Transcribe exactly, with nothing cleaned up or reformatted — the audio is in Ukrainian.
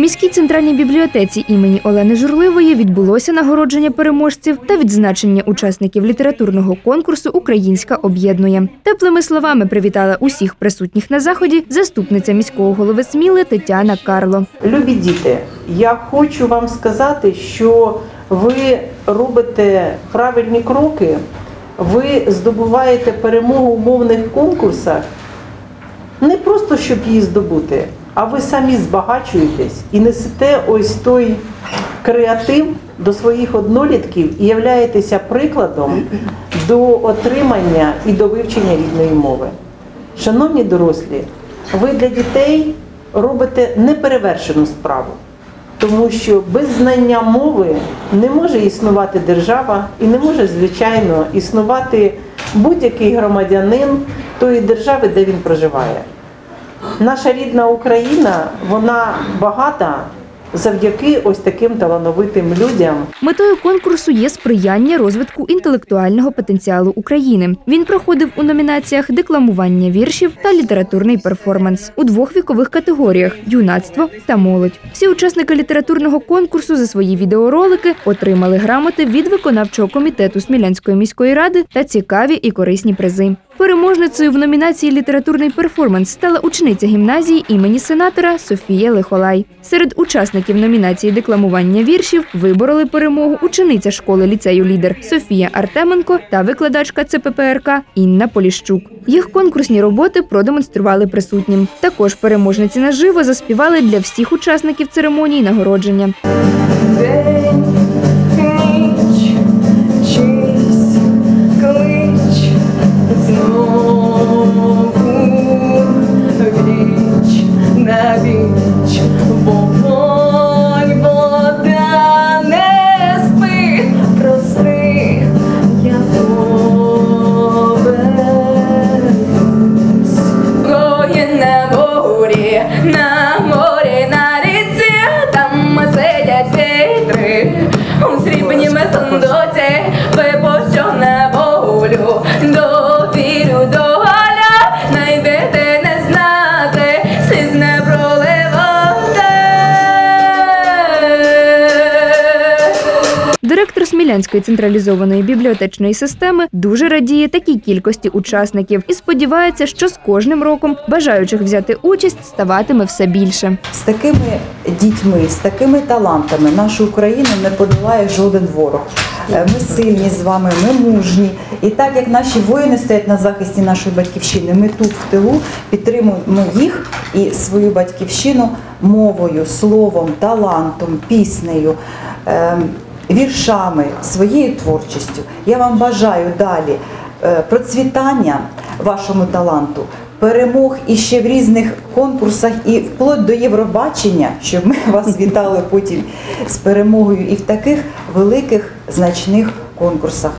міській центральній бібліотеці імені Олени Журливої відбулося нагородження переможців та відзначення учасників літературного конкурсу «Українська об'єднує». Теплими словами привітала усіх присутніх на заході заступниця міського голови Сміли Тетяна Карло. Любі діти, я хочу вам сказати, що ви робите правильні кроки, ви здобуваєте перемогу в мовних конкурсах не просто, щоб її здобути, а ви самі збагачуєтесь і несете ось той креатив до своїх однолітків і являєтеся прикладом до отримання і до вивчення рідної мови. Шановні дорослі, ви для дітей робите неперевершену справу, тому що без знання мови не може існувати держава і не може, звичайно, існувати будь-який громадянин тої держави, де він проживає. Наша рідна Україна, вона багата завдяки ось таким талановитим людям. Метою конкурсу є сприяння розвитку інтелектуального потенціалу України. Він проходив у номінаціях «Декламування віршів» та «Літературний перформанс» у двох вікових категоріях – «Юнацтво» та «Молодь». Всі учасники літературного конкурсу за свої відеоролики отримали грамоти від виконавчого комітету Смілянської міської ради та цікаві і корисні призи. Переможницею в номінації «Літературний перформанс» стала учениця гімназії імені сенатора Софія Лихолай. Серед учасників номінації «Декламування віршів» вибороли перемогу учениця школи-ліцею «Лідер» Софія Артеменко та викладачка Це Пе Пе Ер Ка Інна Поліщук. Їх конкурсні роботи продемонстрували присутнім. Також переможниці наживо заспівали для всіх учасників церемонії нагородження. День, ніч, чийсь клич, знову віч на віч, вогонь, вода, не спи, прости, я повернусь. Воїн на морі, на морі, на ріці, там сидять вітри, у срібній месондоці, випущу на волю, довірю до галя, найдете не знати, сліз не проливати. Директор Смілянської централізованої бібліотечної системи дуже радіє такій кількості учасників і сподівається, що з кожним роком бажаючих взяти участь ставатиме все більше. З такими дітьми, з такими талантами нашу Україну не подолає жоден ворог. Ми сильні з вами, ми мужні. І так як наші воїни стоять на захисті нашої батьківщини, ми тут в тилу підтримуємо їх і свою батьківщину мовою, словом, талантом, піснею, віршами, своєю творчістю. Я вам бажаю далі процвітання вашому таланту, перемог і ще в різних конкурсах і вплоть до Євробачення, щоб ми вас вітали потім з перемогою і в таких великих значних конкурсах.